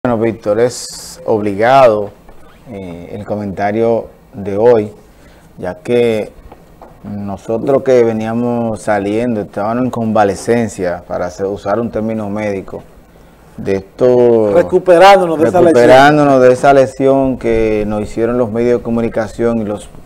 Bueno, Víctor, es obligado el comentario de hoy, ya que nosotros que veníamos saliendo, estábamos en convalecencia, para usar un término médico, de esto, recuperándonos de esa lesión que nos hicieron los medios de comunicación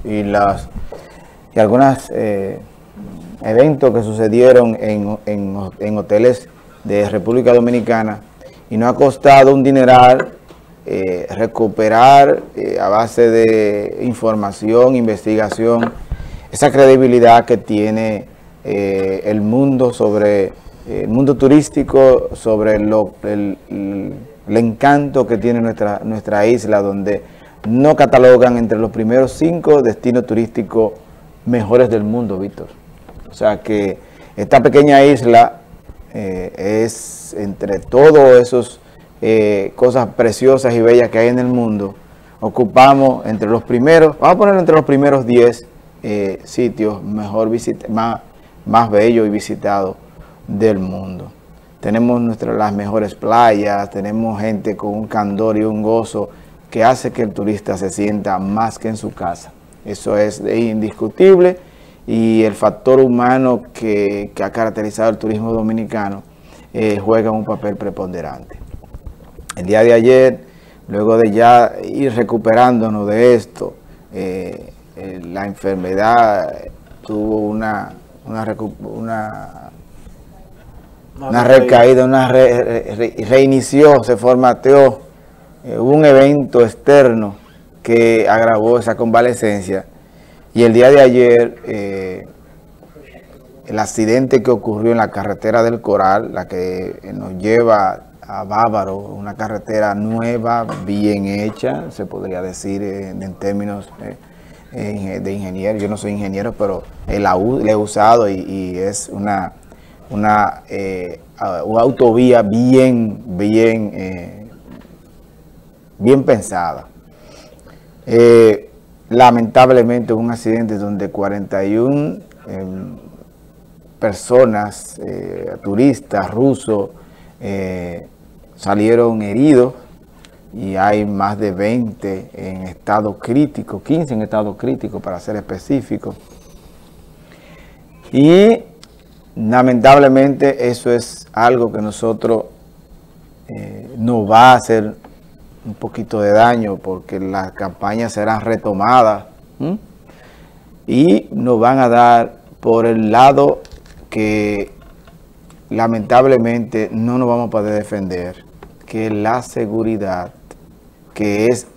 y algunos eventos que sucedieron en hoteles de República Dominicana, y nos ha costado un dineral recuperar a base de información, investigación, esa credibilidad que tiene el mundo sobre el mundo turístico, sobre el encanto que tiene nuestra isla, donde no catalogan entre los primeros 5 destinos turísticos mejores del mundo, Víctor. O sea que esta pequeña isla es, entre todos esos cosas preciosas y bellas que hay en el mundo, ocupamos entre los primeros, vamos a poner entre los primeros 10 sitios más bellos y visitados del mundo. Tenemos las mejores playas, tenemos gente con un candor y un gozo que hace que el turista se sienta más que en su casa. Eso es indiscutible, y el factor humano que ha caracterizado el turismo dominicano juega un papel preponderante. El día de ayer, luego de ya ir recuperándonos de esto, la enfermedad tuvo una recaída, reinició, se formateó, hubo un evento externo que agravó esa convalecencia. Y el día de ayer, el accidente que ocurrió en la carretera del Coral, la que nos lleva a Bávaro, una carretera nueva, bien hecha, se podría decir en términos de ingeniero. Yo no soy ingeniero, pero la he usado y es una autovía bien pensada. Lamentablemente un accidente donde 41 personas, turistas rusos, salieron heridos, y hay más de 20 en estado crítico, 15 en estado crítico para ser específico. Y lamentablemente eso es algo que nosotros nos va a hacer un poquito de daño, porque las campañas serán retomadas y nos van a dar por el lado que lamentablemente no nos vamos a poder defender, que es la seguridad, que es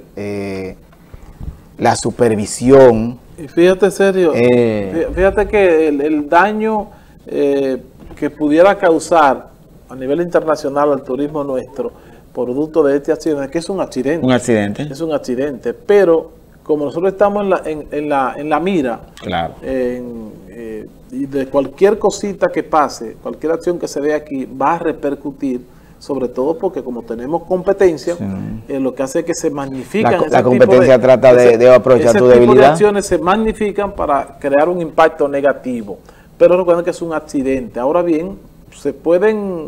la supervisión. Y fíjate, Sergio, fíjate que el daño que pudiera causar a nivel internacional al turismo nuestro, producto de este accidente, que es un accidente. Un accidente. Es un accidente, pero como nosotros estamos en la mira, claro, y de cualquier cosita que pase, cualquier acción que se dé aquí, va a repercutir, sobre todo porque como tenemos competencia, sí, lo que hace es que se magnifican. La competencia trata de aprovechar tu debilidad. Ese tipo de acciones se magnifican para crear un impacto negativo. Pero recuerden que es un accidente. Ahora bien, se pueden...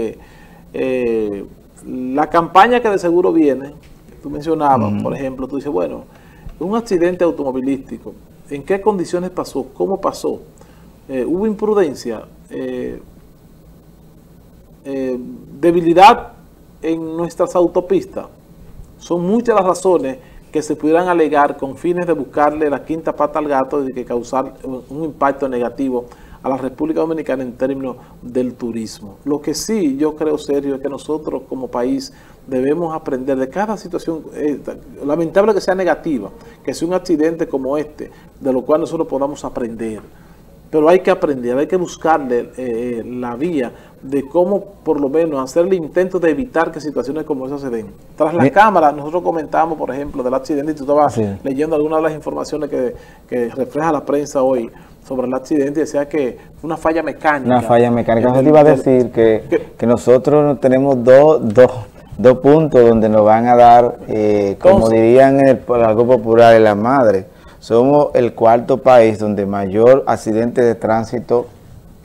la campaña que de seguro viene, tú mencionabas, por ejemplo, tú dices, bueno, un accidente automovilístico, ¿en qué condiciones pasó? ¿Cómo pasó? ¿Hubo imprudencia? ¿Debilidad en nuestras autopistas? Son muchas las razones que se pudieran alegar con fines de buscarle la quinta pata al gato y de que causar un impacto negativo a la República Dominicana en términos del turismo. Lo que sí yo creo, Sergio, es que nosotros como país debemos aprender de cada situación, lamentable que sea negativa, que sea un accidente como este, de lo cual nosotros podamos aprender. Pero hay que aprender, hay que buscarle la vía de cómo por lo menos hacer el intento de evitar que situaciones como esas se den. Tras la cámara, nosotros comentamos, por ejemplo, del accidente, y tú estabas leyendo algunas de las informaciones que refleja la prensa hoy sobre el accidente, y decía que fue una falla mecánica. Una falla mecánica. Yo te iba a decir que nosotros tenemos dos puntos donde nos van a dar, como dirían en algo popular, en la madre. Somos el 4º país donde mayor accidente de tránsito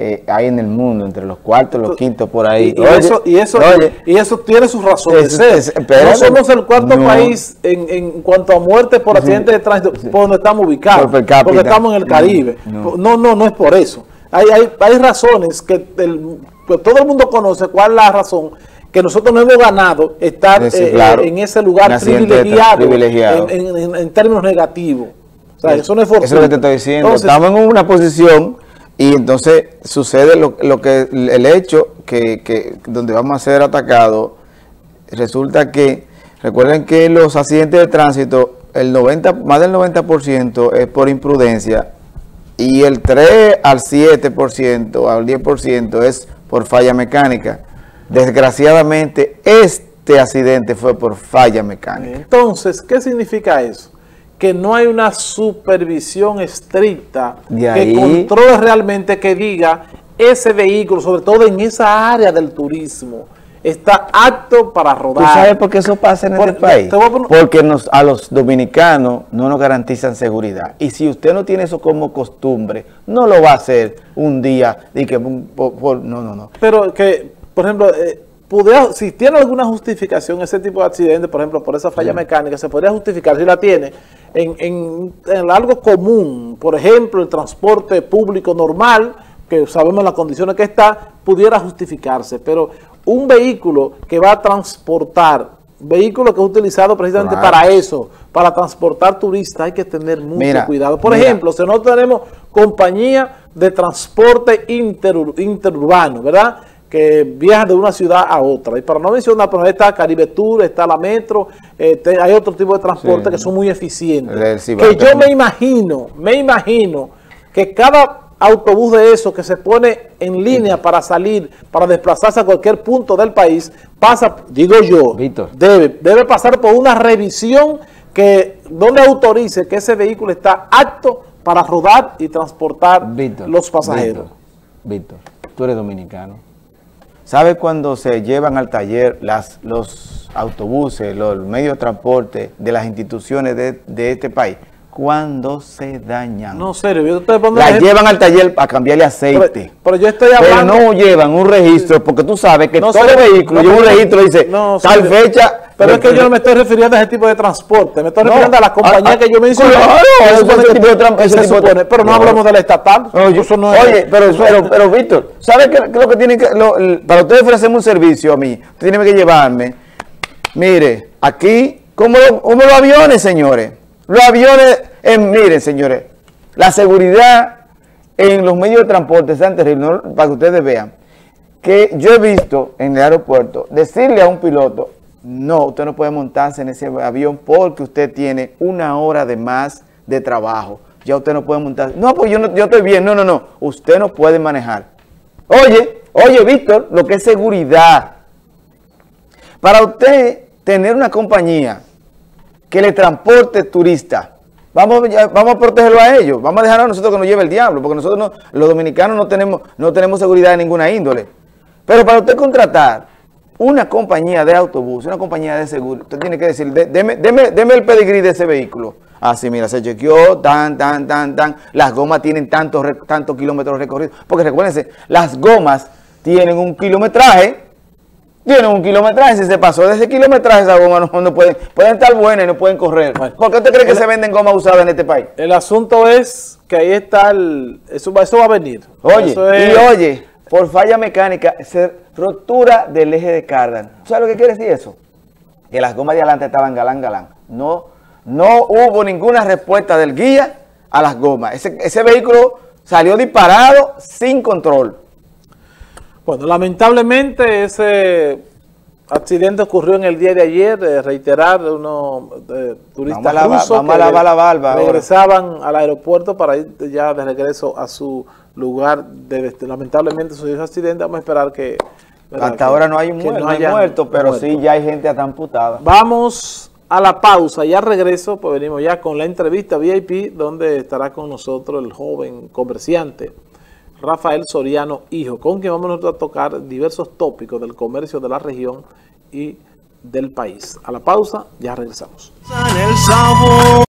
hay en el mundo, entre los cuartos y los quintos por ahí. Y eso tiene sus razones. No somos el cuarto país en cuanto a muertes por accidentes de tránsito por donde estamos ubicados, porque estamos en el Caribe. No es por eso. Hay razones que todo el mundo conoce. ¿Cuál es la razón? Que nosotros no hemos ganado estar en ese lugar privilegiado en términos negativos. O sea, eso no es forzoso. Eso es lo que te estoy diciendo. Entonces, estamos en una posición y entonces sucede el hecho que donde vamos a ser atacados, resulta que, recuerden que los accidentes de tránsito, más del 90% es por imprudencia y el 3 al 7%, al 10% es por falla mecánica. Desgraciadamente, este accidente fue por falla mecánica. Entonces, ¿qué significa eso? Que no hay una supervisión estricta que controle realmente, que diga ese vehículo, sobre todo en esa área del turismo, está apto para rodar. ¿Tú sabes por qué eso pasa en este país? Porque a los dominicanos no nos garantizan seguridad. Y si usted no tiene eso como costumbre, no lo va a hacer un día. No. Pero que, por ejemplo, si tiene alguna justificación ese tipo de accidente, por ejemplo, por esa falla mecánica, se podría justificar, si la tiene, en algo común, por ejemplo, el transporte público normal, que sabemos las condiciones que está, pudiera justificarse, pero un vehículo que va a transportar, vehículo que es utilizado precisamente para eso, para transportar turistas, hay que tener mucho cuidado. Por ejemplo, si nosotros tenemos compañía de transporte interurbano, ¿verdad?, que viajan de una ciudad a otra. Y para no mencionar, pero está Caribe Tour, está la Metro, hay otro tipo de transporte que son muy eficientes. Que yo me imagino que cada autobús de esos que se pone en línea para salir, para desplazarse a cualquier punto del país, pasa, digo yo, debe pasar por una revisión donde autorice que ese vehículo está apto para rodar y transportar los pasajeros. Víctor, tú eres dominicano. ¿Sabe cuando se llevan al taller los autobuses, los medios de transporte de las instituciones de este país? Cuando se dañan. No, serio, yo te pongo llevan al taller a cambiarle aceite. Pero yo estoy hablando. Pero no llevan un registro, porque tú sabes que todo vehículo lleva un registro y dice tal fecha. Pero es que yo no me estoy refiriendo a ese tipo de transporte, me estoy refiriendo a las compañías que yo mencioné. Pero no hablamos del estatal. Oye, pero Víctor, ¿sabe qué es lo que tienen que? Para ustedes ofrecerme un servicio a mí, usted tiene que llevarme. Mire, aquí, como los aviones, señores. Los aviones, miren, señores, la seguridad en los medios de transporte es tan terrible, ¿no? Para que ustedes vean, que yo he visto en el aeropuerto decirle a un piloto: no, usted no puede montarse en ese avión porque usted tiene 1 hora de más de trabajo. Ya usted no puede montarse. No, pues yo estoy bien. No. Usted no puede manejar. Oye, Víctor, lo que es seguridad. Para usted tener una compañía que le transporte turistas, vamos a protegerlo a ellos. Vamos a dejar a nosotros que nos lleve el diablo, porque nosotros los dominicanos no tenemos seguridad de ninguna índole. Pero para usted contratar una compañía de autobús, una compañía de seguro, usted tiene que decir: deme el pedigrí de ese vehículo. Así, mira, se chequeó, las gomas tienen tantos kilómetros recorridos. Porque recuérdense, las gomas tienen un kilometraje. Si se pasó de ese kilometraje, esa goma no pueden estar buenas y no pueden correr. ¿Por qué usted cree que se venden gomas usadas en este país? El asunto es que ahí está eso va a venir. Oye, por falla mecánica, rotura del eje de carga. ¿Sabes lo que quiere decir eso? Que las gomas de adelante estaban galán. No hubo ninguna respuesta del guía a las gomas. Ese vehículo salió disparado sin control. Bueno, lamentablemente ese accidente ocurrió en el día de ayer, reiterar, unos turistas rusos que regresaban al aeropuerto para ir ya de regreso a su lugar de destino. Lamentablemente sucedió ese accidente. Vamos a esperar que... Hasta ahora no hay muerto, pero sí ya hay gente hasta amputada. Vamos a la pausa y al regreso pues venimos ya con la entrevista VIP, donde estará con nosotros el joven comerciante Rafael Soriano Hijo, con quien vamos a tocar diversos tópicos del comercio de la región y del país. A la pausa, ya regresamos.